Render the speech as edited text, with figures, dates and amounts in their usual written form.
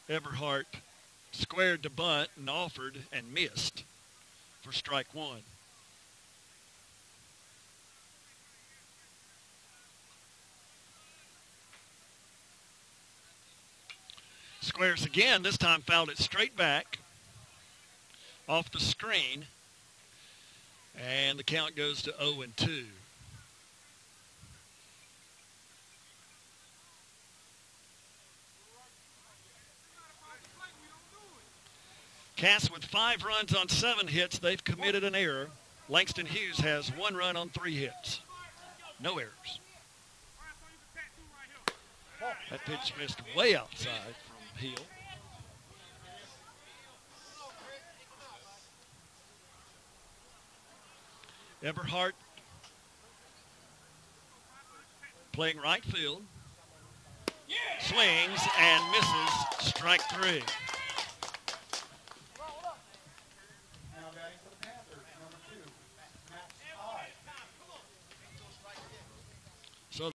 Everhart squared to bunt and offered and missed for strike one. Squares again, this time fouled it straight back off the screen, and the count goes to 0-2. Cass with 5 runs on 7 hits. They've committed an error. Langston Hughes has 1 run on 3 hits. No errors. That pitch missed way outside from Hill. Everhart playing right field. Swings and misses. Strike 3. Now batting for the Panthers, number 2,